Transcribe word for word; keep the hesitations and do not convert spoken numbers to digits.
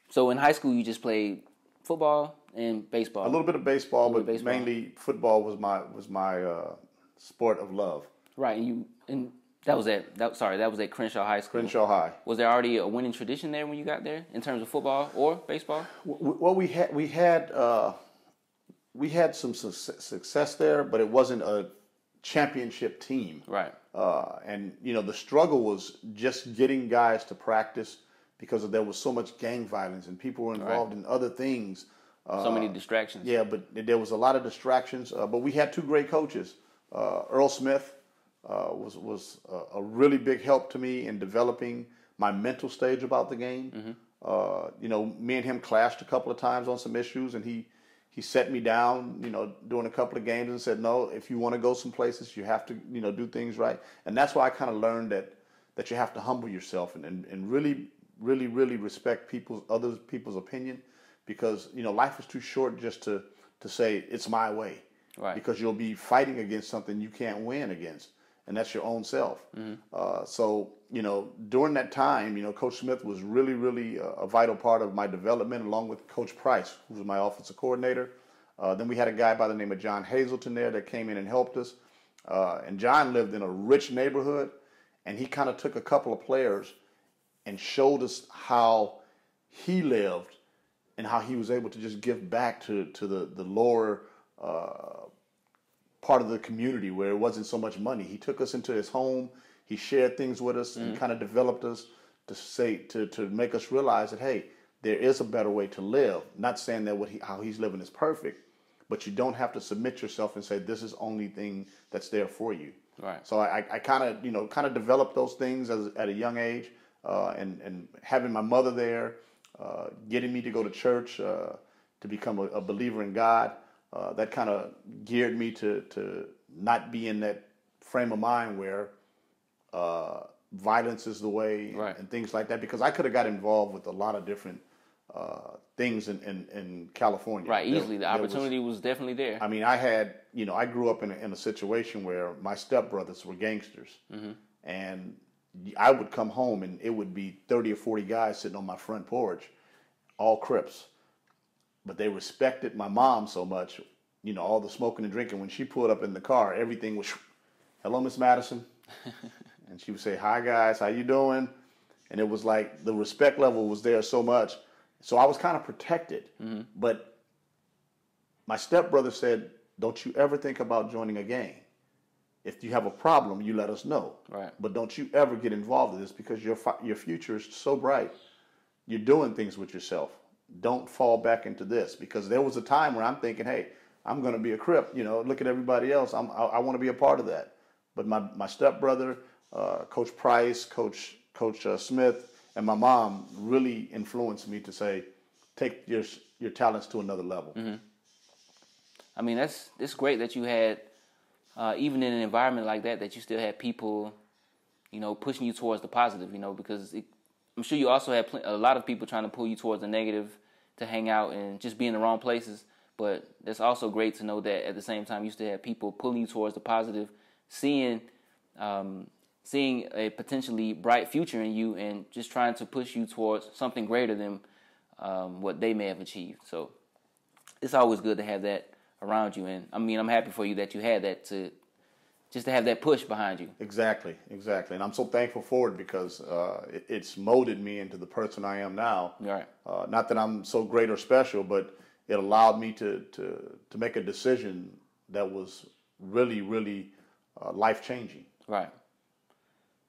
So in high school, you just played football and baseball. A little bit of baseball, but baseball. mainly football was my was my uh, sport of love. Right, and you and that was at that. Sorry, that was at Crenshaw High School. Crenshaw High. Was there already a winning tradition there when you got there in terms of football or baseball? Well, we had we had uh, we had some success there, but it wasn't a championship team. Right. Uh, and you know the struggle was just getting guys to practice because there was so much gang violence and people were involved right. in other things. Uh, so many distractions. Yeah, but there was a lot of distractions. Uh, but we had two great coaches. Uh, Earl Smith uh, was was a, a really big help to me in developing my mental stage about the game. Mm-hmm. Uh, you know, me and him clashed a couple of times on some issues, and he he set me down, you know, during a couple of games and said, no, if you want to go some places, you have to, you know, do things right. And that's why I kind of learned that that you have to humble yourself and, and, and really, really, really respect people's other people's opinion, because, you know, life is too short just to, to say it's my way. Right. Because you'll be fighting against something you can't win against, and that's your own self. Mm-hmm. Uh, so, you know, during that time, you know, Coach Smith was really, really a, a vital part of my development, along with Coach Price, who was my offensive coordinator. Uh, then we had a guy by the name of John Hazelton there that came in and helped us. Uh, and John lived in a rich neighborhood, and he kind of took a couple of players and showed us how he lived and how he was able to just give back to, to the, the lower uh, part of the community where it wasn't so much money. He took us into his home. He shared things with us, mm-hmm. and kind of developed us to say to to make us realize that, hey, there is a better way to live. Not saying that what he, how he's living is perfect, but you don't have to submit yourself and say this is the only thing that's there for you. Right. So I, I kind of you know kind of developed those things as, at a young age, uh, and and having my mother there, uh, getting me to go to church, uh, to become a, a believer in God. Uh, that kind of geared me to to not be in that frame of mind where uh, violence is the way, right. and things like that, because I could have got involved with a lot of different uh, things in, in, in California. Right, easily. There, the opportunity was, was definitely there. I mean, I had, you know, I grew up in a, in a situation where my stepbrothers were gangsters, mm-hmm. and I would come home and it would be thirty or forty guys sitting on my front porch, all Crips. But they respected my mom so much, you know, all the smoking and drinking. When she pulled up in the car, everything was, hello, Miss Madison. And she would say, hi, guys, how you doing? And it was like the respect level was there so much. So I was kind of protected. Mm-hmm. But my stepbrother said, don't you ever think about joining a gang. If you have a problem, you let us know. Right. But don't you ever get involved in this, because your your future is so bright. You're doing things with yourself. Don't fall back into this, because there was a time where I'm thinking, hey, I'm going to be a Crip. You know, look at everybody else. I'm, I, I want to be a part of that. But my, my stepbrother, uh, Coach Price, Coach Coach uh, Smith, and my mom really influenced me to say, take your your talents to another level. Mm-hmm. I mean, that's it's great that you had, uh, even in an environment like that, that you still had people, you know, pushing you towards the positive, you know, because it, I'm sure you also had pl- a lot of people trying to pull you towards the negative to hang out and just be in the wrong places. But it's also great to know that at the same time you still have people pulling you towards the positive, seeing um, seeing a potentially bright future in you and just trying to push you towards something greater than um, what they may have achieved. So it's always good to have that around you. And I mean, I'm happy for you that you had that to just to have that push behind you. Exactly, exactly. And I'm so thankful for it, because uh, it, it's molded me into the person I am now. Right. Uh, not that I'm so great or special, but it allowed me to to, to make a decision that was really, really uh, life-changing. Right.